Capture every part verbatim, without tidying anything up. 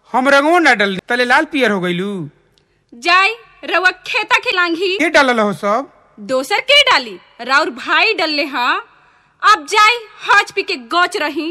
हम रंगो ना डल तले लाल पियर हो गइलू। जाई रवा खेता के लांघी के डालल हो सब? दोसर के डाली राउर भाई डलले हाँ। अब जाई हज पी के गच रही।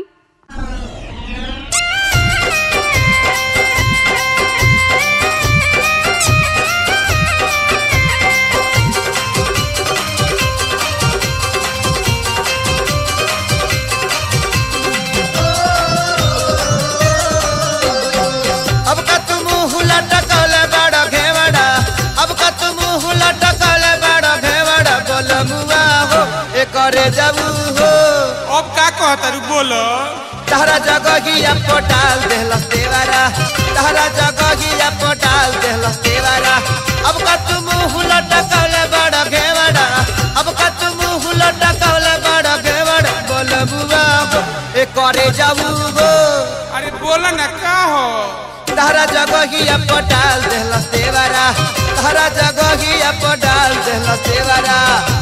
करे जाऊ हो अब का कहतारू बोलो। तहरा जगहिया पटाल देहलस देवारा, तहरा जगहिया पटाल देहलस देवारा। अब का तुम हुला टकले बड़ा घेवड़ा, अब का तुम हुला टकले बड़ा घेवड़ा। बोल बुआ हो ए करे जाऊ हो। अरे बोला ना का हो। तहरा जगहिया पटाल देहलस देवारा, तहरा जगहिया पटाल देहलस देवारा।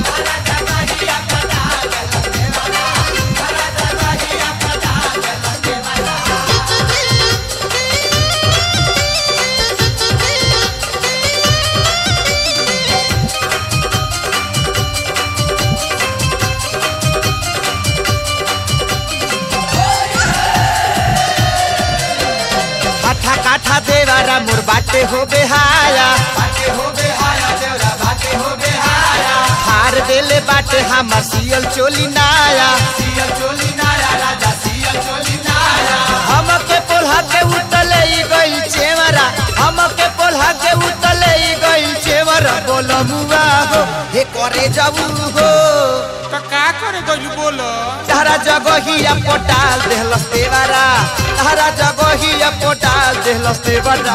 काठा देवारा मोर बाटे हो बेहाया, बाटे हो बेहाया देवरा बाटे हो बेहाया। हार देले बाटे हमर सियल चोली नाया, सियल चोली नाया राजा सियल चोली नाया। हम के पोल्हा के उतले ई गइल चेवरा, हम के पोल्हा के उतले ई गइल चेवरा। बोल मुआ हो हे करे जाऊ हो। तो का करे गइलू बोलो। तहरा जगहिया पटाल देहलस देवारा, तहरा जगहिया पटाल देहलस देवारा।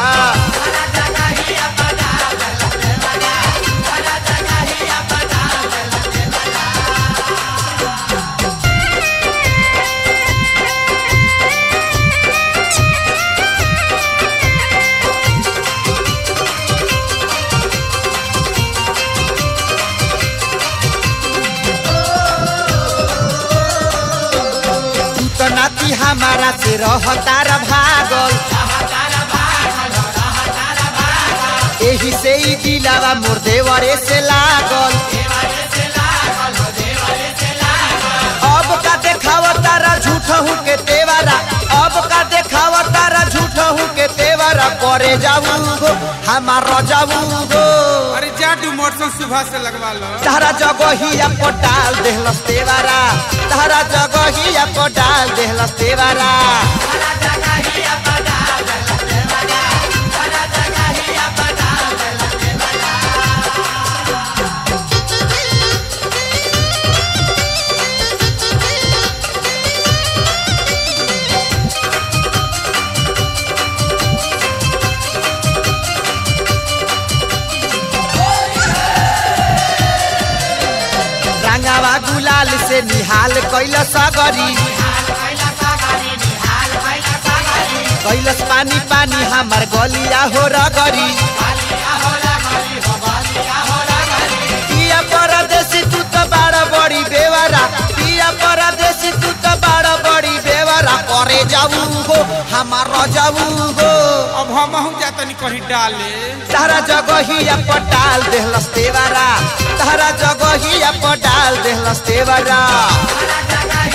नाती हमारा से रहतार भागल, एही से ही दिलावा मोर देवरे से लागल। अब का देखावा तारा झूठ हूँ के तेवारा, अब का देखावा तारा झूठ हूँ के तेवारा। करे जाऊ हो हमारा जाऊ हो। अरे जादू मोटरसाइकिल सुबह से लगवा लो। तहरा जगहिया पटाल देहलस देवारा, तहरा जगहिया पटाल देहलस देवारा। रंगावा गुलाल से निहाल कैला सागरी, कैलस पानी पानी हमार गलिया हो रगरी। पिया परदेसी तू तो बड़ा बड़ी बेवारा, पिया परदेसी तू तो बड़ा बड़ी बेवारा। करे जाऊ हो हमारा जाऊ हो। अब हम हम जातनी कहीं डाले। तहरा जगहिया पटाल देहलस देवारा, तहरा जगहिया पटाल देहलस देवारा।